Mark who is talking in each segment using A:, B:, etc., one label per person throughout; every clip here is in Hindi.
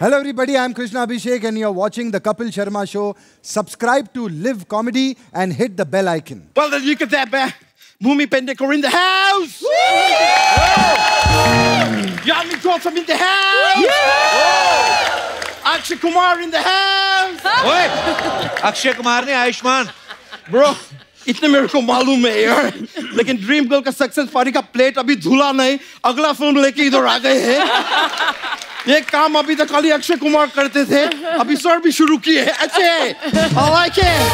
A: Hello everybody, I'm Krishna Abhishek and you're watching the Kapil Sharma Show. Subscribe to Live Comedy and hit the bell icon.
B: Well, then you get that back. Bhumi Pendekar in the house! Yami Gautam in the house! Akshay Kumar in the house!
C: Akshay Kumar ने आयुष्मान
B: Bro, इतने मेरे को मालूम है यार, लेकिन ड्रीम गर्ल का सक्सेस पार्टी का प्लेट अभी धुला नहीं, अगला फिल्म लेके इधर आ गए हैं। ये काम अभी तक खाली अक्षय कुमार करते थे, अभी सर भी शुरू किए हैं। अच्छे, I like it.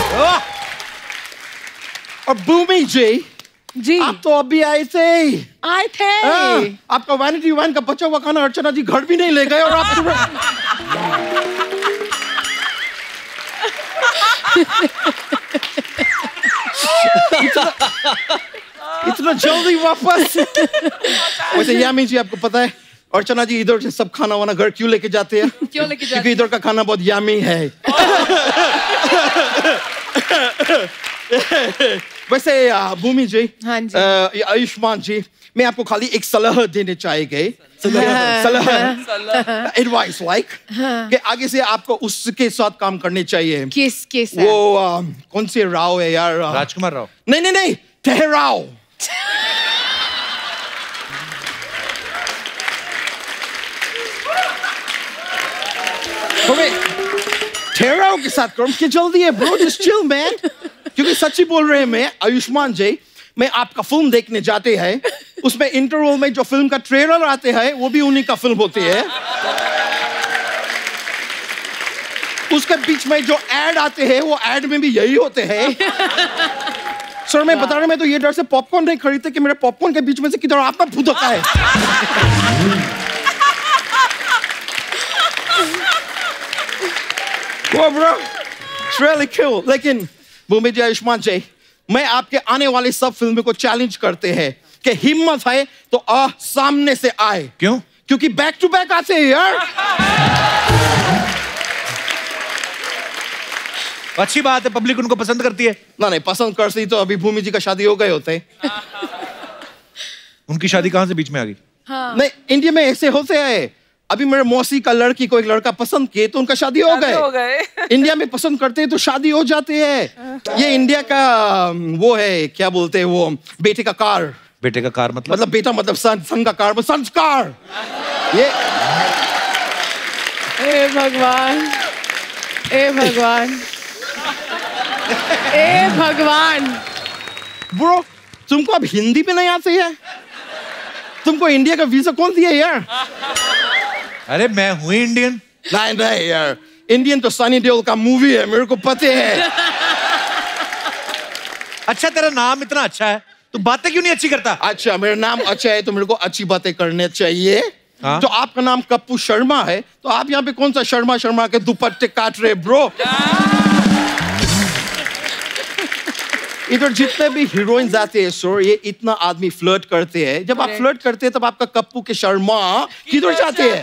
B: और भूमि जी, आप तो अभी आए थे। आपका वैनिटी वैन का बचा हुआ खाना अर्चना जी घर भी नहीं ले गए और आप इतना जल्दी वापस। वैसे यामी जी आपको पता है अर्चना जी इधर से सब खाना वाना घर क्यों लेके जाते हैं?
D: क्यों लेके जाते हैं?
B: क्योंकि इधर का खाना बहुत यामी है। वैसे भूमि जी,
D: हाँ जी,
B: आयुष्मान जी, मैं आपको खाली एक सलाह देने चाहेंगे। सलाह, एडवाइस लाइक, कि आगे से आपको उसके साथ काम करने चाहिए।
D: किसके साथ?
B: वो कौन से राव है यार?
C: राजकुमार राव।
B: नहीं, ठहराओ। ठहराओ के साथ करो, क्या जल्दी है ब्रो, जस्ट चिल मैन। क्योंकि सच्ची बोल रहे हैं मैं, आयुष्मान जी, मैं आपका फिल्म देखने जाते हैं, उसमें इंटरवल में जो फिल्म का ट्रेलर आते हैं वो भी उन्हीं का फिल्म होती है। उसके बीच में जो एड आते हैं वो एड में भी यही होते हैं। सर मैं बता रहा, मैं तो ये डर से पॉपकॉर्न नहीं खरीदते कि मेरे पॉपकॉर्न के बीच में से किधर आपका फुदका है। वो ब्रो, it's really cool। लेकिन भूमि जी, आयुष्मान जी, मैं आपके आने वाली सब फिल्मों को चैलेंज करते हैं कि हिम्मत है तो सामने से आए।
C: क्यों?
B: क्योंकि बैक टू बैक आते हैं यार।
C: अच्छी बात है, पब्लिक उनको पसंद करती है।
B: नहीं, पसंद करती तो अभी भूमि जी का शादी हो गए होते।
C: उनकी शादी कहां से बीच में आ गई?
D: हाँ।
B: नहीं, इंडिया में ऐसे होते हैं। अभी मेरे मौसी का लड़की को एक लड़का पसंद किए तो उनका शादी हो गए। इंडिया में पसंद करते हैं तो शादी हो जाती है। ये इंडिया का वो है, क्या बोलते हैं वो, बेटे का कार।
C: बेटे का कार मतलब
B: बेटा मतलब सन का कार, संस्कार। ये
D: ए भगवान, ए भगवान, ए भगवान।
B: ब्रो, तुमको अब हिंदी पे नहीं आती है? तुमको इंडिया का वीजा कौन दिया यार?
C: अरे मैं हूँ इंडियन।
B: नहीं यार, इंडियन तो सनी देओल का मूवी है, मेरे को पता है।
C: अच्छा, तेरा नाम इतना अच्छा है, तू बातें क्यों नहीं अच्छी करता?
B: अच्छा, मेरा नाम अच्छा है तो मेरे को अच्छी बातें करने चाहिए।
C: हाँ?
B: तो आपका नाम कप्पू शर्मा है तो आप यहाँ पे कौन सा शर्मा के दुपट्टे काट रहे ब्रो? इधर जितने भी हीरोइंस आते हैं सर, ये इतना आदमी फ्लर्ट करते हैं। जब आप फ्लर्ट करते हैं तब आपका कप्पू के शर्मा किधर जाते हैं?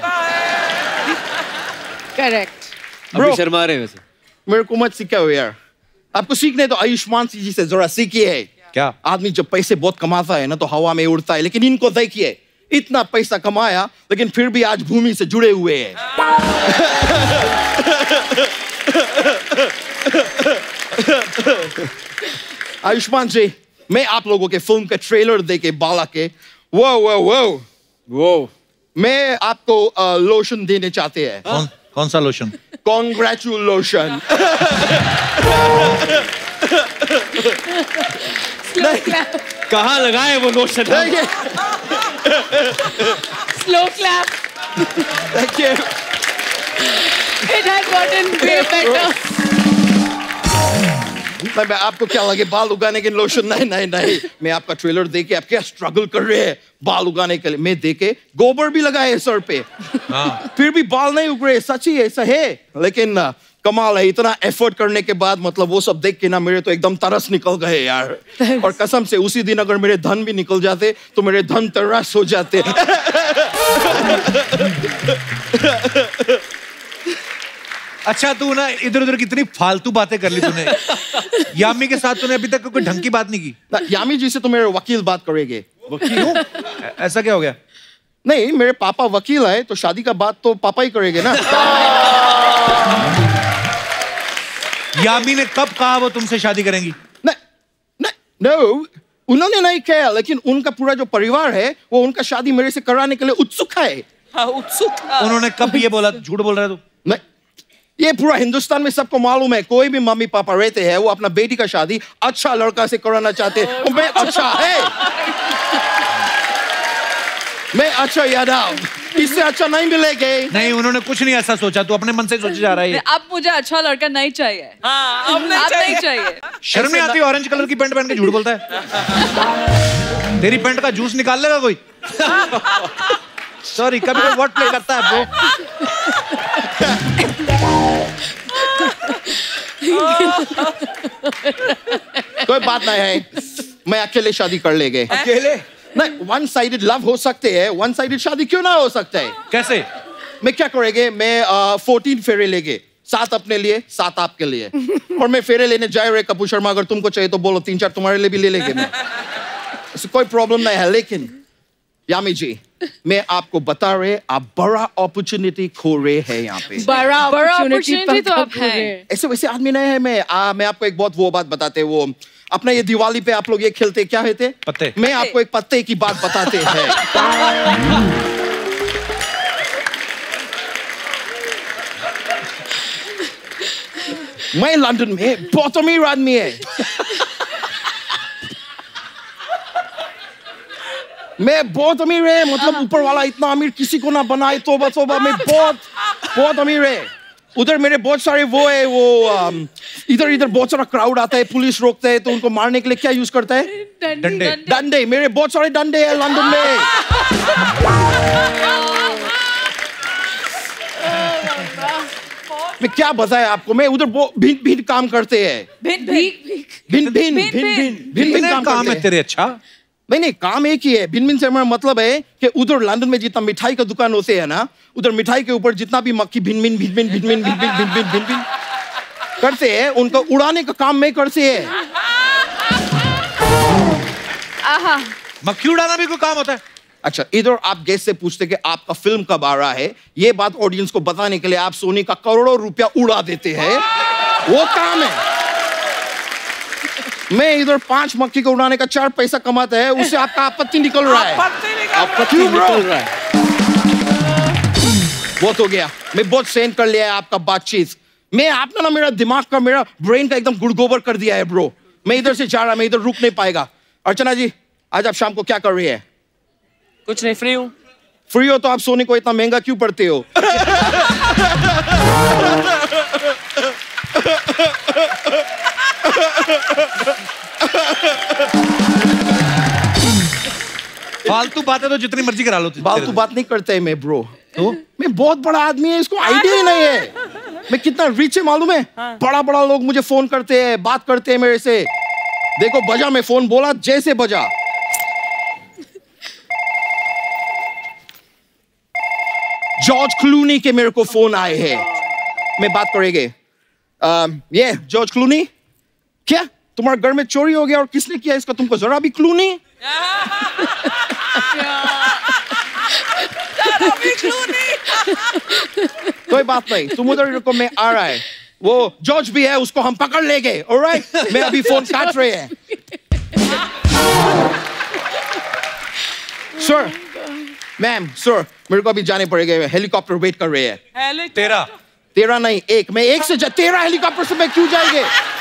D: करेक्ट।
B: ब्रो,
E: शर्मा रहे वैसे।
B: मेरे को मत सिखाओ यार, आपको सीखने तो आयुष्मान जी से जरा सीखिए।
C: क्या?
B: आदमी जब पैसे बहुत कमाता है ना तो हवा में उड़ता है, लेकिन इनको देखिए, इतना पैसा कमाया लेकिन फिर भी आज भूमि से जुड़े हुए हैं। आयुष्मान जी, मैं आप लोगों के फिल्म के ट्रेलर देके बाला के वो मैं आपको लोशन देने चाहते हैं।
C: कौन सा लोशन?
B: कॉन्ग्रेचुलेशन।
E: कहाँ लगाए वो lotion?
D: Slow clap.
B: Thank you.
D: It has gotten way better.
B: मैं आपको क्या लगे बाल उगाने के लोशन? नहीं, मैं आपका ट्रेलर देके आप क्या स्ट्रगल कर रहे हैं बाल उगाने के लिए, मैं देके गोबर भी लगाए सर पे। हाँ। फिर भी बाल नहीं उग रहे, सच ही ऐसा है। लेकिन कमाल है, इतना एफर्ट करने के बाद मतलब वो सब देख के ना मेरे तो एकदम तरस निकल गए यार। और कसम से उसी दिन अगर मेरे धन भी निकल जाते तो मेरे धन तरस हो जाते।
C: अच्छा, तू ना इधर उधर कितनी फालतू बातें कर ली तूने। यामी के साथ तूने अभी तक कोई ढंग की बात नहीं की।
B: यामी जी से तो मेरे वकील बात करेंगे।
C: वकील? ऐसा क्या हो गया?
B: नहीं, मेरे पापा वकील है तो शादी का बात तो पापा ही करेंगे ना।
C: यामी ने कब कहा वो तुमसे शादी करेंगी?
B: नो, उन्होंने नहीं कहा, लेकिन उनका पूरा जो परिवार है वो उनका शादी मेरे से कराने के लिए उत्सुक है।
E: उत्सुक।
C: उन्होंने कब ये बोला? झूठ बोल रहा है तू।
B: नहीं, ये पूरा हिंदुस्तान में सबको मालूम है, कोई भी मम्मी पापा रहते हैं वो अपना बेटी का शादी अच्छा लड़का से कराना चाहते हैं। मैं अच्छा है, मैं अच्छा यादव, इससे अच्छा नहीं मिलेगा।
C: नहीं, उन्होंने कुछ नहीं ऐसा सोचा, तू अपने मन से सोचे जा रहा है।
D: अब मुझे अच्छा लड़का नहीं चाहिए।
E: हाँ, अब
D: नहीं चाहिए।
C: शर्म नहीं आती? ऑरेंज कलर की पैंट पहन के झूठ बोलता है। तेरी पैंट का जूस निकाल लेगा कोई? सॉरी, कभी कोई वर्ड प्ले करता है ब्रो।
B: कोई बात नहीं है, मैं अकेले शादी कर लेंगे।
C: अकेले?
B: नहीं, वन साइडेड लव हो सकते हैं, वन साइडेड शादी क्यों ना हो सकता है?
C: कैसे?
B: मैं क्या करेंगे, मैं 14 फेरे लेंगे, 7 अपने लिए 7 आपके लिए। और मैं फेरे लेने जा रहे कपूर शर्मा, अगर तुमको चाहिए तो बोलो, 3-4 तुम्हारे लिए भी ले लेंगे। मैं कोई प्रॉब्लम नहीं है। लेकिन यामी जी, मैं आपको बता रहे, आप बड़ा अपॉर्चुनिटी खो रहे हैं यहाँ पे।
D: बड़ा अपॉर्चुनिटी तो आप है।
B: ऐसे वैसे आदमी नहीं है मैं आपको एक बहुत वो बात बताते, वो अपना ये दिवाली पे आप लोग ये खेलते क्या होते?
C: पत्ते।
B: मैं आपको एक पत्ते की बात बताते हैं। मैं लंदन में बहुत अमीर आदमी है। मैं बहुत अमीर है, मतलब ऊपर वाला इतना अमीर किसी को ना बनाए। तोबा तोबा, मैं बहुत अमीर है। उधर मेरे बहुत सारे वो है, वो इधर बहुत सारा क्राउड आता है, पुलिस रोकता है तो उनको मारने के लिए क्या यूज करता है? डंडे। मेरे बहुत सारे डंडे हैं लंदन में। मैं क्या बताएं आपको, मैं उधर भिन्न काम करते हैं। भिन्न
C: काम है तेरे। अच्छा,
B: नहीं, काम एक ही है। भिन्न से हमारा मतलब है कि उधर लंदन में जितना मिठाई का दुकान होते हैं ना, उधर मिठाई के ऊपर जितना भी मक्खी भिन्न करते हैं, उनको उड़ाने का काम मैं करते हैं।
C: मक्खी उड़ाना भी कोई काम होता है?
B: अच्छा, इधर आप गेस्ट से पूछते कि आपका फिल्म कब आ रहा है, ये बात ऑडियंस को बताने के लिए आप सोनी का करोड़ों रुपया उड़ा देते हैं, वो काम है। मैं इधर 5 मक्खी को उड़ाने का 4 पैसा कमाता है, उससे आपका आपत्ति निकल रहा है। आपत्ति निकल रहा है। बहुत हो गया, मैं बहुत सहन कर लिया है आपका बातचीत। मैं आपने ना मेरा दिमाग का, मेरा ब्रेन का एकदम गुड़गोबर कर दिया है ब्रो। मैं इधर से जा रहा, मैं इधर रुक नहीं पाएगा। अर्चना जी, आज आप शाम को क्या कर रही है?
E: कुछ नहीं, फ्री हूँ।
B: फ्री हो तो आप सोने को इतना महंगा क्यों पड़ते हो?
C: फालतू बातें तो जितनी मर्जी करा लो।
B: फालतू बात नहीं करते है मैं ब्रो। तो मैं बहुत बड़ा आदमी है, इसको आइडिया ही नहीं है मैं कितना रिच है मालूम है। बड़ा बड़ा लोग मुझे फोन करते हैं, बात करते हैं मेरे से। देखो बजा, मैं फोन बोला जैसे बजा। जॉर्ज क्लूनी के मेरे को फोन आए हैं, मैं बात करेंगे। ये जॉर्ज क्लूनी, क्या तुम्हारे घर में चोरी हो गया और किसने किया इसका तुमको जरा भी क्लू नहीं? कोई बात नहीं, तुम उधर रुको, मैं आ रहा है। वो जॉर्ज भी है, उसको हम पकड़ लेंगे। ऑलराइट, मैं अभी फोन काट रहे हैं। सर, मैम, सर, मेरे को अभी जाने पड़ेगा, हेलीकॉप्टर वेट कर रहे हैं। तेरा नहीं, एक। मैं एक से 13 हेलीकॉप्टर से मैं क्यों जाएंगे?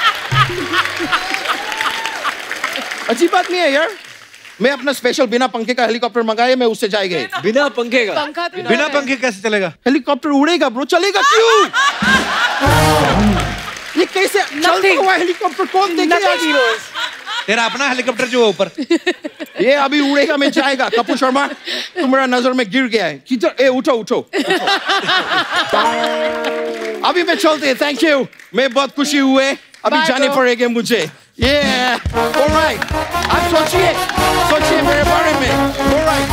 B: अच्छी बात नहीं है यार। मैं अपना स्पेशल बिना पंखे का हेलीकॉप्टर मंगाया, मैं उससे जाएंगे।
E: बिना पंखे का?
C: बिना पंखे कैसे चलेगा?
B: हेलीकॉप्टर उड़ेगा ब्रो, चलेगा क्यों? ये कैसे चलता हुआ हेलीकॉप्टर कौन देखेगा?
C: तेरा अपना हेलीकॉप्टर जो है ऊपर,
B: ये अभी उड़ेगा, मैं जाएगा। कपूर शर्मा, तुम्हारा नजर में गिर गया है, किधर? ए उठो उठो, अभी मैं चलते हैं। थैंक यू, मैं बहुत खुशी हुए, अभी जाने पड़ेंगे मुझे। ये ऑलराइट, आप सोचिए मेरे बारे में। ऑलराइट,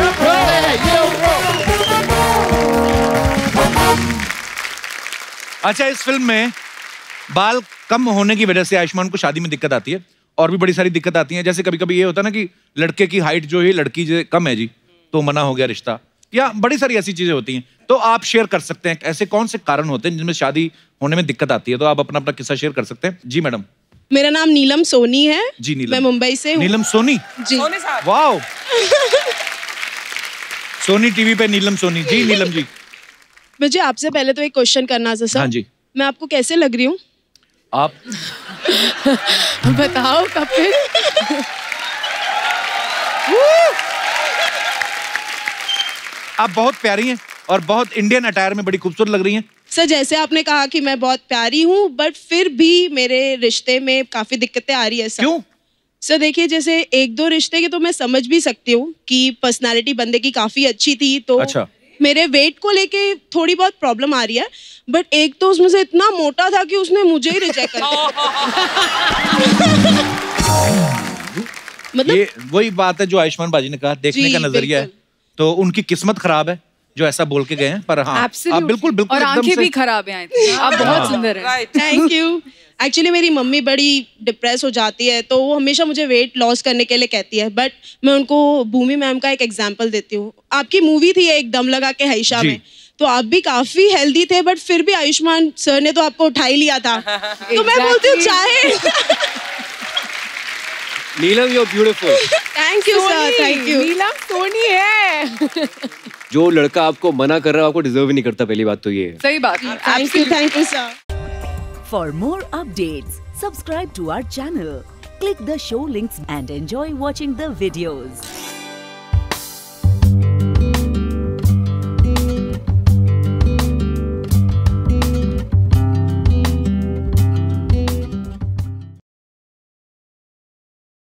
C: अच्छा, इस फिल्म में बाल कम होने की वजह से आयुष्मान को शादी में दिक्कत आती है और भी बड़ी सारी दिक्कत आती है। जैसे कभी कभी ये होता है ना कि लड़के की हाइट जो है लड़की से कम है जी, तो मना हो गया रिश्ता, या बड़ी सारी ऐसी चीजें होती हैं। तो आप शेयर कर सकते हैं ऐसे कौन से कारण होते हैं जिनमें शादी होने में दिक्कत आती है, तो आप अपना अपना किस्सा शेयर कर सकते हैं। जी मैडम।
F: मेरा नाम नीलम सोनी है।
C: जी नीलम।
F: मैं मुंबई से हूँ।
C: नीलम सोनी।
F: जी।
C: वाओ। सोनी टीवी पे नीलम सोनी। जी नीलम जी।
F: मुझे आपसे पहले तो एक क्वेश्चन करना था सर।
C: हाँ जी।
F: मैं आपको कैसे लग रही हूँ?
C: आप
F: बताओ कपिल।
C: आप बहुत प्यारी हैं और बहुत इंडियन अटायर में बड़ी खूबसूरत लग रही हैं।
F: सर जैसे आपने कहा कि मैं बहुत प्यारी हूँ, बट फिर भी मेरे रिश्ते में काफी दिक्कतें आ रही है सर।
C: क्यों?
F: सर देखिए, जैसे एक दो रिश्ते के तो मैं समझ भी सकती हूँ कि पर्सनालिटी बंदे की काफी अच्छी थी, तो
C: अच्छा। मेरे
F: वेट को लेके थोड़ी बहुत प्रॉब्लम आ रही है, बट एक तो उसमें से इतना मोटा था कि उसने मुझे ही रिजेक्ट कर दिया।
C: मतलब ये वही बात है जो आयुष्मान बाजी ने कहा, देखने का नजरिया है। तो उनकी किस्मत खराब है जो ऐसा बोल के गए हैं, पर हाँ आप बिल्कुल बिल्कुल
D: और आंखें भी खराब हैं, आप बहुत सुंदर हैं।
F: Thank you. एक्चुअली मेरी मम्मी बड़ी डिप्रेस हो जाती है, तो वो हमेशा मुझे वेट लॉस करने के लिए कहती है, बट मैं उनको भूमि मैम का एक एग्जांपल देती हूँ। आपकी मूवी थी एक दम लगा के हैशा में, तो आप भी काफी हेल्दी थे, बट फिर भी आयुष्मान सर ने तो आपको उठा ही लिया था। तो मैं बोलती हूँ चाहे
E: Neelam you are beautiful.
F: Thank you sir, thank you.
D: Neelam Soni है।
E: जो लड़का आपको मना कर रहा है आपको डिजर्व ही नहीं करता, पहली बात तो ये है।
D: सही बात।
F: Thank you sir.
G: For more updates, subscribe to our channel, click the show links and enjoy watching the videos.